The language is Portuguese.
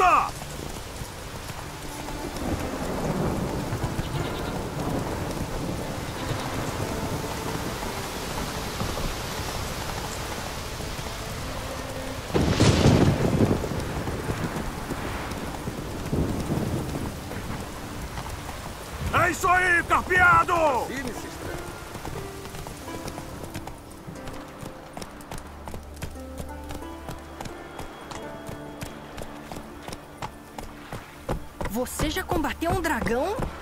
Ajuda! É isso aí, carpeado! Firme-se, estranho. Você já combateu um dragão?